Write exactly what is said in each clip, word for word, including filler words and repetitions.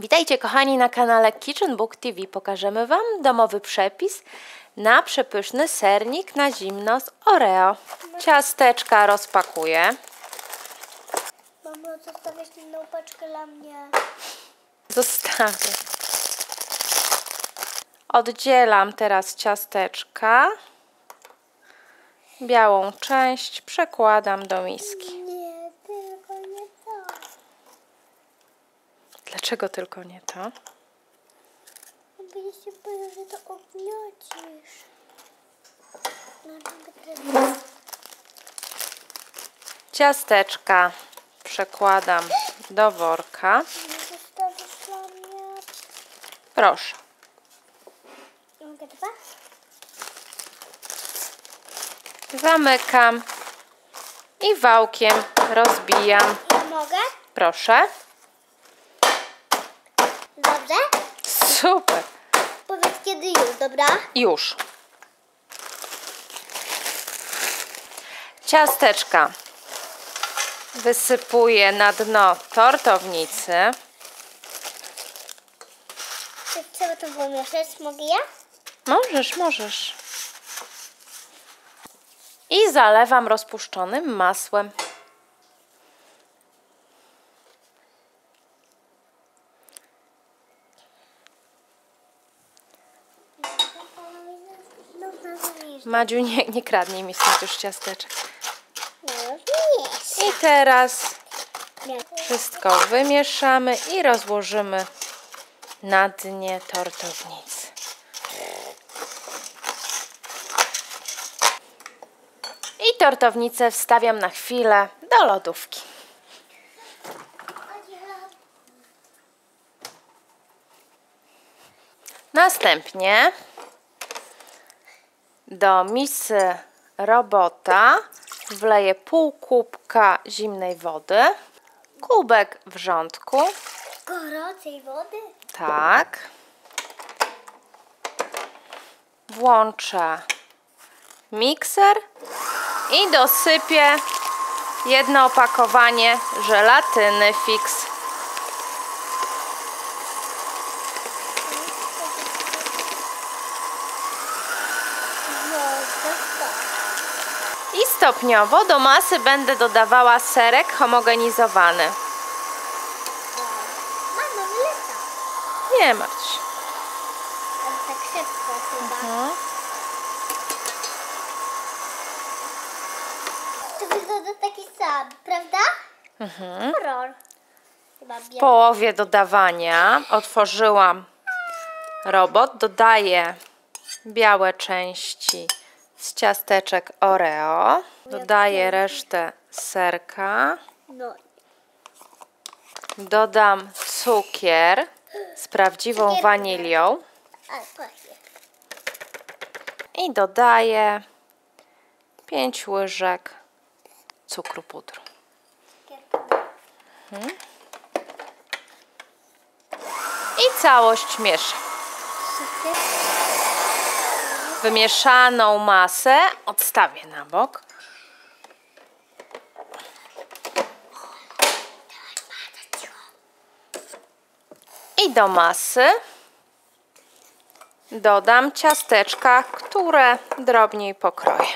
Witajcie kochani na kanale Kitchen Book T V. Pokażemy Wam domowy przepis na przepyszny sernik na zimno z Oreo. Ciasteczka rozpakuję. Mamo, zostawiasz inną paczkę dla mnie. Zostawię. Oddzielam teraz ciasteczka. Białą część przekładam do miski. Nie, tylko nie to. Dlaczego tylko nie to? Bo ja się boję, że to obniocisz. No, Ciasteczka przekładam do worka. nie zostawisz dla mnie. Proszę. Mogę dwa? Zamykam i wałkiem rozbijam. Mogę? Proszę. Dobrze? Super. Powiedz kiedy już, dobra? Już. Ciasteczka wysypuję na dno tortownicy. Czy trzeba to pomieszać? Mogę ja? Możesz, możesz. I zalewam rozpuszczonym masłem. No, no, Madziu, nie, nie kradnij mi stąd już ciasteczek. no, nie. I teraz Nie. wszystko wymieszamy i rozłożymy na dnie tortownicy. I tortownicę wstawiam na chwilę do lodówki. Następnie do misy robota wleję pół kubka zimnej wody, kubek wrzątku, Gorącej wody? tak, włączę mikser i dosypię jedno opakowanie żelatyny Fix. I stopniowo do masy będę dodawała serek homogenizowany. Mamo, wyleta. Nie martw się. Ale tak szybko chyba. Mhm. To wygląda taki sam, prawda? Mhm. Horror. Chyba W biał. połowie dodawania otworzyłam robot. Dodaję białe części z ciasteczek Oreo. Dodaję resztę serka. No. Dodam cukier z prawdziwą Cukier. wanilią. Ale pachnie. I dodaję pięć łyżek cukru pudru. Mhm. I całość mieszam. Wymieszaną masę odstawię na bok. I do masy dodam ciasteczka, które drobniej pokroję.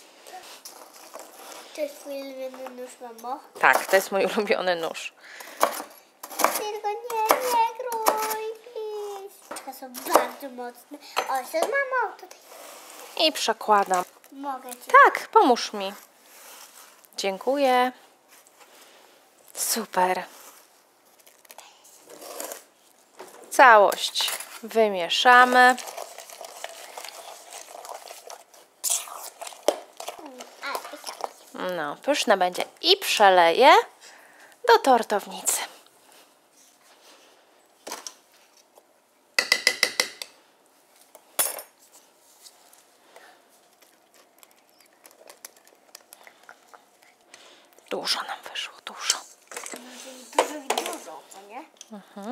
To jest twój ulubiony nóż, mamo? Tak, to jest mój ulubiony nóż. Tylko nie, nie krój, please. Są bardzo mocne. O, to mamo, tutaj. I przekładam. Mogę ci. Tak, pomóż mi. Dziękuję. Super. Całość wymieszamy. A, pyszne. No, pyszne będzie. I przeleję do tortownicy. Dużo nam wyszło, dużo. Dużo i dużo, co nie? Mhm.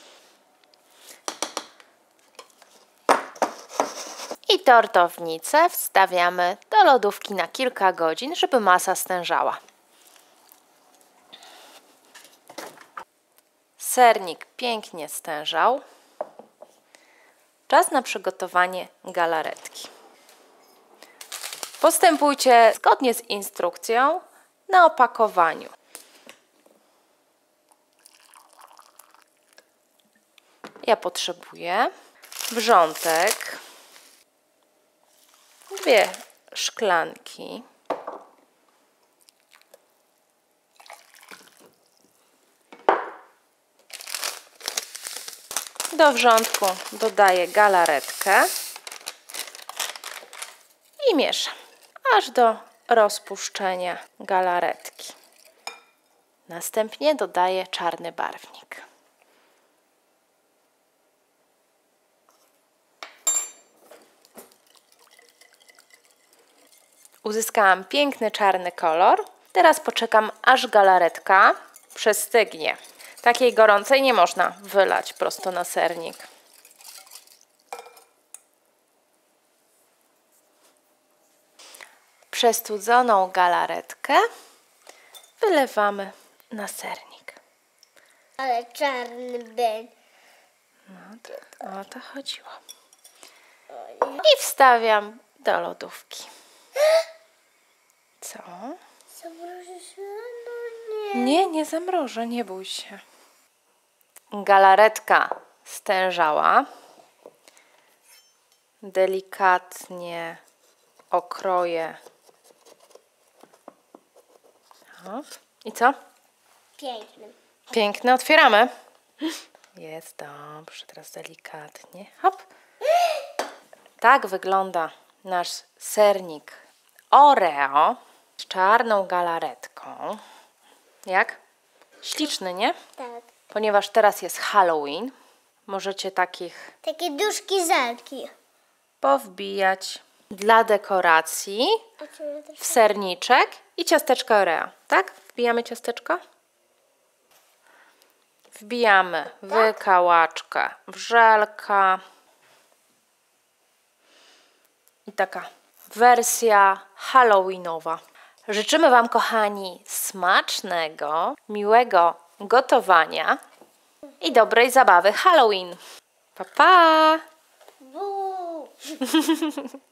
I tortownicę wstawiamy do lodówki na kilka godzin, żeby masa stężała. sernik pięknie stężał. Czas na przygotowanie galaretki. Postępujcie zgodnie z instrukcją na opakowaniu. Ja potrzebuję wrzątek, dwie szklanki, do wrzątku dodaję galaretkę i mieszam, aż do rozpuszczenia galaretki. Następnie dodaję czarny barwnik. Uzyskałam piękny czarny kolor. Teraz poczekam, aż galaretka przestygnie. Takiej gorącej nie można wylać prosto na sernik. Przestudzoną galaretkę wylewamy na sernik. Ale czarny był. No to, o to chodziło. I wstawiam do lodówki. Co? Zamroży się? No nie. Nie, nie zamrożę, nie bój się. Galaretka stężała. Delikatnie okroję. Hop. I co? Piękny. Piękne, otwieramy. Jest dobrze, teraz delikatnie. Hop. Tak wygląda nasz sernik Oreo z czarną galaretką. Jak? Śliczny, nie? Tak. Ponieważ teraz jest Halloween, możecie takich Takie duszki zalki. powbijać dla dekoracji w serniczek i ciasteczko Oreo. Tak? Wbijamy ciasteczko? Wbijamy wykałaczkę w żelka. I taka wersja halloweenowa. Życzymy Wam, kochani, smacznego, miłego gotowania i dobrej zabawy Halloween. Pa, pa! Buu.